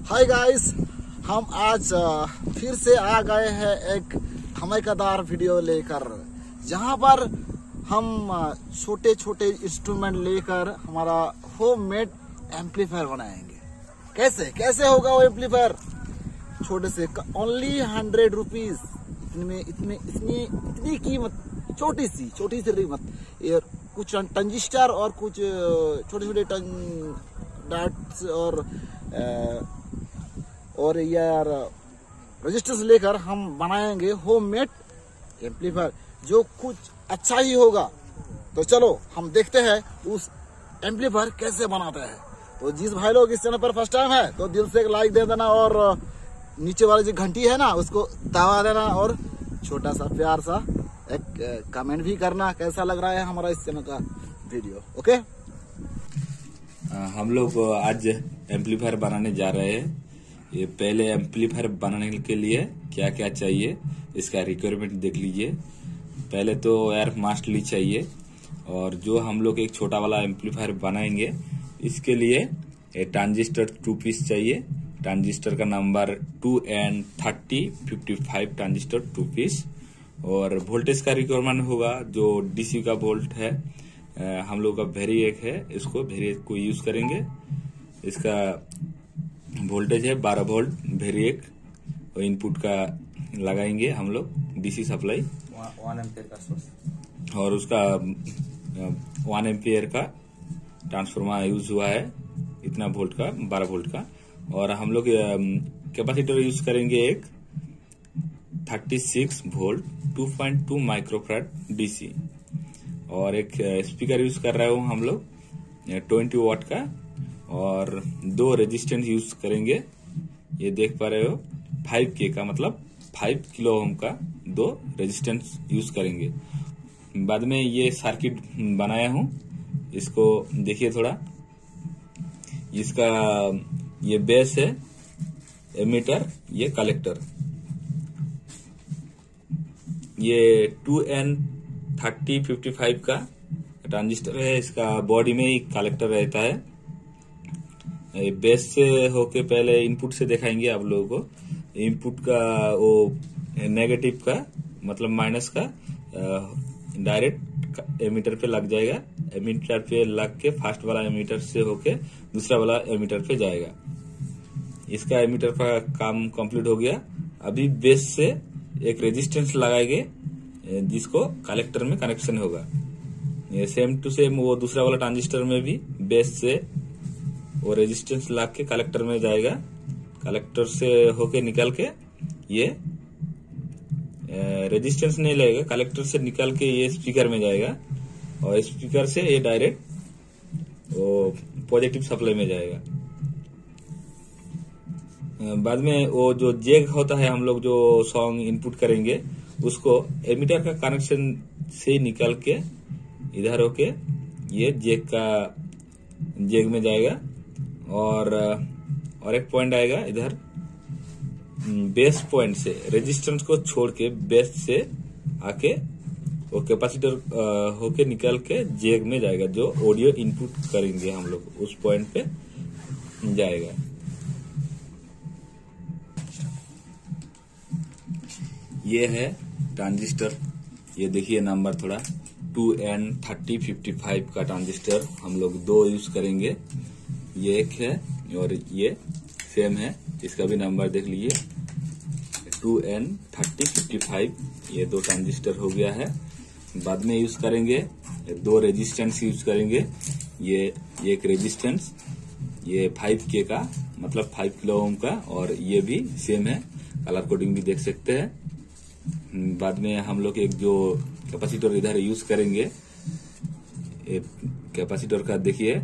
Hi guys, हम आज फिर से आ गए हैं एक धमाकेदार वीडियो लेकर, जहां पर हम छोटे छोटे इंस्ट्रूमेंट लेकर हमारा होममेड एम्पलीफायर बनाएंगे। कैसे कैसे होगा वो एम्पलीफायर? छोटे से ओनली 100 रुपीज, इतनी कीमत, छोटी सी कीमत। ये कुछ ट्रांजिस्टर और कुछ छोटे छोटे डॉट्स और यार रजिस्टर्स लेकर हम बनाएंगे होममेड एम्पलीफायर, जो कुछ अच्छा ही होगा। तो चलो हम देखते हैं उस एम्पलीफायर कैसे बनाते हैं। तो जिस भाई लोग इस चैनल पर फर्स्ट टाइम है तो दिल से एक लाइक दे देना, और नीचे वाली जो घंटी है ना उसको दबा देना, और छोटा सा प्यार सा एक कमेंट भी करना कैसा लग रहा है हमारा इस चैनल का वीडियो। ओके, हम लोग आज एम्पलीफायर बनाने जा रहे हैं। ये पहले एम्पलीफायर बनाने के लिए क्या क्या चाहिए इसका रिक्वायरमेंट देख लीजिए। पहले तो एयर मास्टली चाहिए, और जो हम लोग एक छोटा वाला एम्पलीफायर बनाएंगे इसके लिए ट्रांजिस्टर 2 पीस चाहिए। ट्रांजिस्टर का नंबर 2N3055 ट्रांजिस्टर 2 पीस। और वोल्टेज का रिक्वायरमेंट होगा जो डीसी का वोल्ट है, हम लोग का वेरिएक है, इसको वेरिएक को यूज करेंगे। इसका वोल्टेज है 12 वोल्ट वेरिएक, और इनपुट का लगाएंगे हम लोग डीसी सप्लाई 1 एम्पियर का सोर्स, और उसका 1 एम्पियर का ट्रांसफार्मर यूज हुआ है, इतना वोल्ट का 12 वोल्ट का। और हम लोग कैपेसिटर यूज करेंगे एक 36 वोल्ट 2.2 माइक्रोफैराड डीसी, और एक स्पीकर यूज कर रहे हो हम लोग 20 वाट का, और 2 रेजिस्टेंस यूज करेंगे। ये देख पा रहे हो 5K का, मतलब 5 किलो ओम का 2 रेजिस्टेंस यूज करेंगे। बाद में ये सर्किट बनाया हूं, इसको देखिए थोड़ा। इसका ये बेस है, एमीटर, ये कलेक्टर। ये 2N3055 का ट्रांजिस्टर है, इसका बॉडी में ही कलेक्टर रहता है। बेस से होके पहले इनपुट से दिखाएंगे आप लोगों को। इनपुट का वो नेगेटिव का मतलब माइनस का डायरेक्ट एमीटर पे लग जाएगा। एमीटर पे लग के फर्स्ट वाला एमीटर से होके दूसरा वाला एमीटर पे जाएगा। इसका एमीटर का काम कंप्लीट हो गया। अभी बेस से एक रेजिस्टेंस लगाएंगे जिसको कलेक्टर में कनेक्शन होगा। ये सेम टू सेम वो दूसरा वाला ट्रांजिस्टर में भी बेस से वो रेजिस्टेंस लग के कलेक्टर में जाएगा। कलेक्टर से होके निकल के ये रेजिस्टेंस नहीं लगेगा, कलेक्टर से निकल के ये स्पीकर में जाएगा, और स्पीकर से ये डायरेक्ट वो पॉजिटिव सप्लाई में जाएगा। बाद में वो जो जैक होता है, हम लोग जो सॉन्ग इनपुट करेंगे उसको एमीटर का कनेक्शन से निकल के इधर होके ये जैक में जाएगा, और एक पॉइंट आएगा इधर बेस पॉइंट से, रेजिस्टेंस को छोड़ के बेस से आके वो कैपेसिटर होके निकल के जैक में जाएगा। जो ऑडियो इनपुट करेंगे हम लोग उस पॉइंट पे जाएगा। ये है ट्रांजिस्टर, ये देखिए नंबर थोड़ा 2N3055 का ट्रांजिस्टर हम लोग 2 यूज करेंगे। ये एक है और ये सेम है, इसका भी नंबर देख लीजिए 2N3055। ये 2 ट्रांजिस्टर हो गया है। बाद में यूज करेंगे 2 रेजिस्टेंस यूज करेंगे। ये एक रेजिस्टेंस, ये 5K का मतलब 5 किलो ओम का, और ये भी सेम है, कलर कोडिंग भी देख सकते हैं। बाद में हम लोग एक जो कैपेसिटर इधर यूज करेंगे, कैपेसिटर का देखिए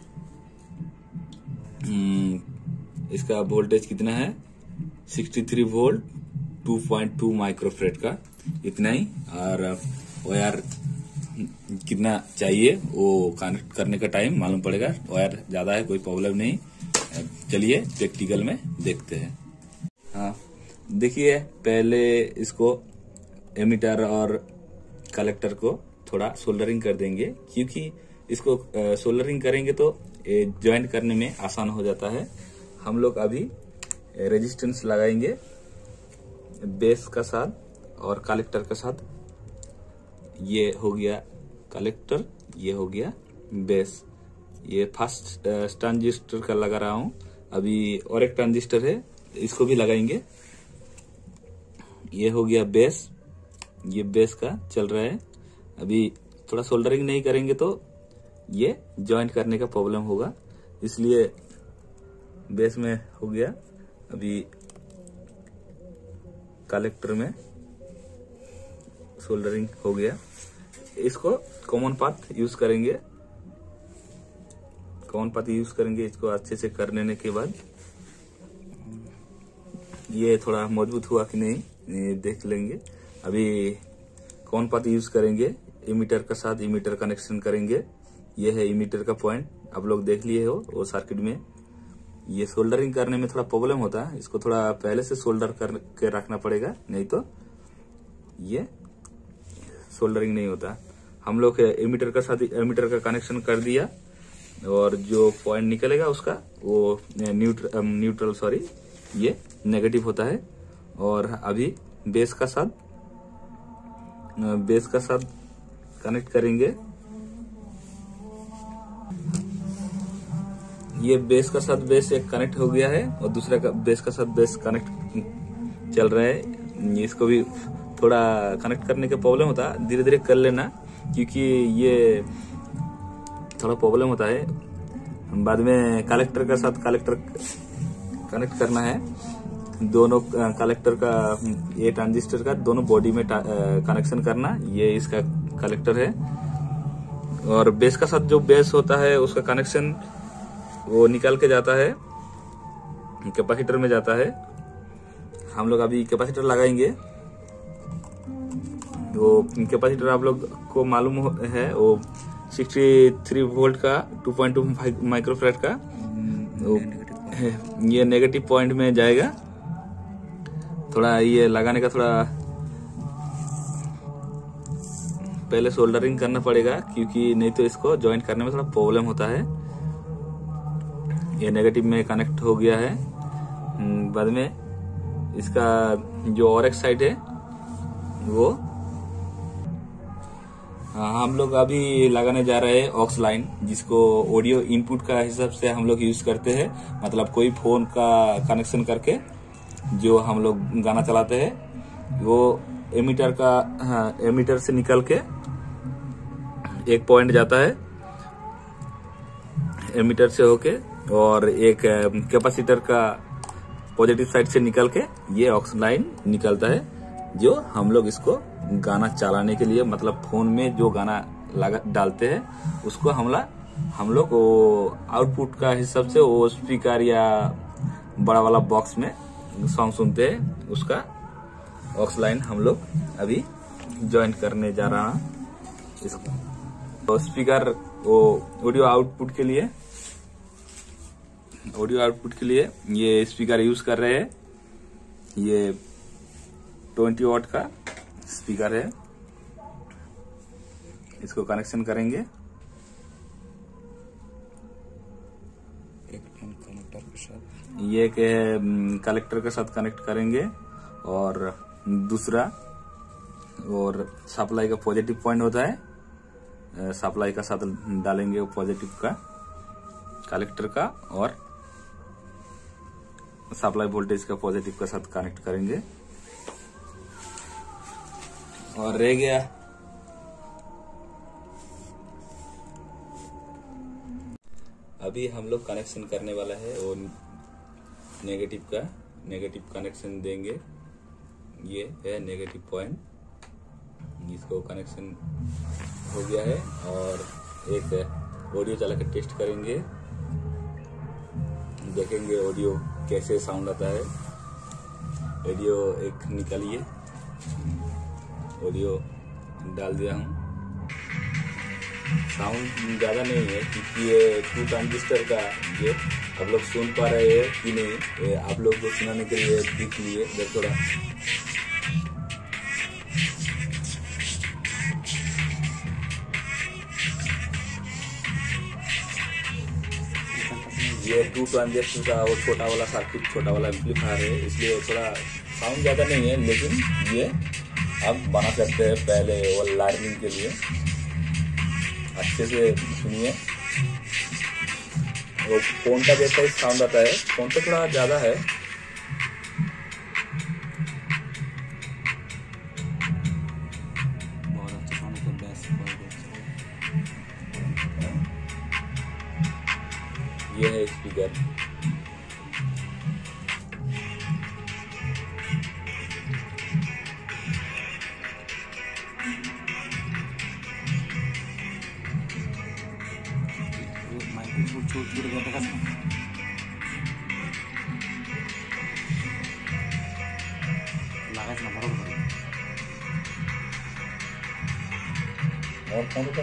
इसका वोल्टेज कितना है, 63 वोल्ट 2.2 माइक्रोफैराड का, इतना ही। और वायर कितना चाहिए वो कनेक्ट करने का टाइम मालूम पड़ेगा। वायर ज्यादा है, कोई प्रॉब्लम नहीं। चलिए प्रैक्टिकल में देखते हैं। हाँ देखिए, पहले इसको एमीटर और कलेक्टर को थोड़ा सोल्डरिंग कर देंगे, क्योंकि इसको सोल्डरिंग करेंगे तो ज्वाइंट करने में आसान हो जाता है। हम लोग अभी रेजिस्टेंस लगाएंगे बेस का साथ और कलेक्टर के साथ। ये हो गया कलेक्टर, ये हो गया बेस। ये फर्स्ट ट्रांजिस्टर का लगा रहा हूं। अभी और एक ट्रांजिस्टर है, इसको भी लगाएंगे। ये हो गया बेस, ये बेस का चल रहा है। अभी थोड़ा सोल्डरिंग नहीं करेंगे तो ये जॉइंट करने का प्रॉब्लम होगा, इसलिए बेस में हो गया। अभी कलेक्टर में सोल्डरिंग हो गया। इसको कॉमन पाथ यूज करेंगे, कॉमन पाथ यूज करेंगे। इसको अच्छे से कर लेने के बाद ये थोड़ा मजबूत हुआ कि नहीं ये देख लेंगे। अभी कॉमन पाथ यूज करेंगे, इमीटर के साथ इमीटर कनेक्शन करेंगे। ये है इमीटर का पॉइंट, आप लोग देख लिए हो वो सर्किट में। ये सोल्डरिंग करने में थोड़ा प्रॉब्लम होता है, इसको थोड़ा पहले से सोल्डर करके रखना पड़ेगा, नहीं तो ये सोल्डरिंग नहीं होता। हम लोग इमीटर का साथ इमीटर का कनेक्शन कर दिया और जो पॉइंट निकलेगा उसका वो न्यूट्रल सॉरी ये नेगेटिव होता है। और अभी बेस का साथ कनेक्ट करेंगे। ये बेस का साथ बेस एक कनेक्ट हो गया है और दूसरा का बेस का साथ बेस कनेक्ट चल रहा है। इसको भी थोड़ा कनेक्ट करने का प्रॉब्लम होता है, धीरे धीरे कर लेना, क्योंकि ये थोड़ा प्रॉब्लम होता है। बाद में कलेक्टर का साथ कलेक्टर कनेक्ट करना है। दोनों कलेक्टर का, ये ट्रांजिस्टर का दोनों बॉडी में कनेक्शन करना। ये इसका कलेक्टर है। और बेस का साथ जो बेस होता है उसका कनेक्शन वो निकल के जाता है, कैपेसिटर में जाता है। हम लोग अभी कैपेसिटर लगाएंगे। वो कैपेसिटर आप लोग को मालूम है, वो 63 वोल्ट का 2.25 माइक्रोफैराड का। ये नेगेटिव पॉइंट में जाएगा। थोड़ा ये लगाने का थोड़ा पहले सोल्डरिंग करना पड़ेगा, क्योंकि नहीं तो इसको ज्वाइंट करने में थोड़ा प्रॉब्लम होता है। ये नेगेटिव में कनेक्ट हो गया है। बाद में इसका जो और एक साइड है वो हम लोग अभी लगाने जा रहे हैं ऑक्स लाइन, जिसको ऑडियो इनपुट का हिसाब से हम लोग यूज करते हैं। मतलब कोई फोन का कनेक्शन करके जो हम लोग गाना चलाते हैं, वो एमीटर का एमीटर से निकल के एक पॉइंट जाता है एमीटर से होके, और एक कैपेसिटर का पॉजिटिव साइड से निकल के ये ऑक्स लाइन निकलता है, जो हम लोग इसको गाना चलाने के लिए, मतलब फोन में जो गाना लगा डालते हैं उसको हम लोग वो आउटपुट का हिसाब से वो स्पीकर या बड़ा वाला बॉक्स में सॉन्ग सुनते हैं। उसका ऑक्स लाइन हम लोग अभी ज्वाइन करने जा रहा है। इसको तो स्पीकर वो ऑडियो आउटपुट के लिए ये स्पीकर यूज कर रहे हैं। ये 20 वॉट का स्पीकर है। इसको कनेक्शन करेंगे कनेक्टर के साथ। ये के कलेक्टर के साथ कनेक्ट करेंगे, और दूसरा और सप्लाई का पॉजिटिव पॉइंट होता है, सप्लाई का साथ डालेंगे वो पॉजिटिव का कलेक्टर का, और सप्लाई वोल्टेज का पॉजिटिव का साथ कनेक्ट करेंगे। और रह गया अभी हम लोग कनेक्शन करने वाला है वो नेगेटिव कनेक्शन देंगे। ये है नेगेटिव पॉइंट, इसको कनेक्शन हो गया है। और एक ऑडियो चला के टेस्ट करेंगे, देखेंगे ऑडियो कैसे साउंड आता है। ऑडियो एक निकालिए, ऑडियो डाल दिया हूँ। साउंड ज्यादा नहीं है, क्योंकि ये 2 ट्रांजिस्टर का ये आप लोग सुन पा रहे हैं कि नहीं, आप लोग को सुनाने के लिए देख लिए थोड़ा। ये 2 ट्रांजिस्टर का वो छोटा वाला सर्किट, छोटा वाला एम्पलीफायर है, इसलिए थोड़ा साउंड ज़्यादा नहीं है, लेकिन ये आप बना सकते हैं पहले वो लर्निंग के लिए। अच्छे से सुनिए, वो फोन का जैसा ही साउंड आता है, फोन से थोड़ा ज़्यादा है। बहुत अच्छा साउंड है, बेस बहुत अच्छा। ये है स्पीकर। माइक्रोफोन छोटे छोटे का लागायचं ना बरोबर। और फोन का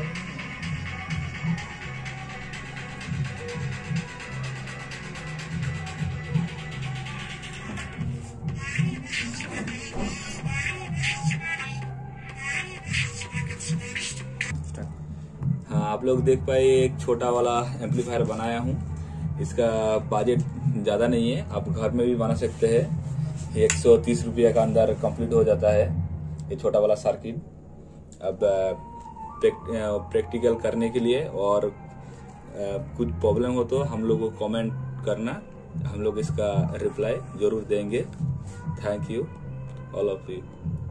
हाँ, आप लोग देख पाए एक छोटा वाला एम्पलीफायर बनाया हूँ। इसका बजट ज़्यादा नहीं है, आप घर में भी बना सकते हैं। 130 रुपये का अंदर कंप्लीट हो जाता है ये छोटा वाला सर्किट। अब प्रैक्टिकल करने के लिए और कुछ प्रॉब्लम हो तो हम लोग को कमेंट करना, हम लोग इसका रिप्लाई जरूर देंगे। Thank you all of you.